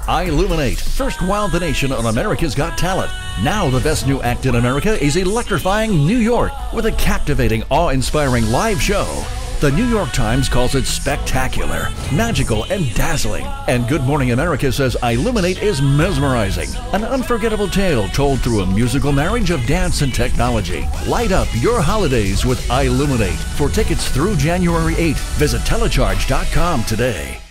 iLuminate, first wow the nation on America's Got Talent. Now the best new act in America is Electrifying New York with a captivating, awe-inspiring live show. The New York Times calls it spectacular, magical, and dazzling. And Good Morning America says iLuminate is mesmerizing. An unforgettable tale told through a musical marriage of dance and technology. Light up your holidays with iLuminate. For tickets through January 8th, visit telecharge.com today.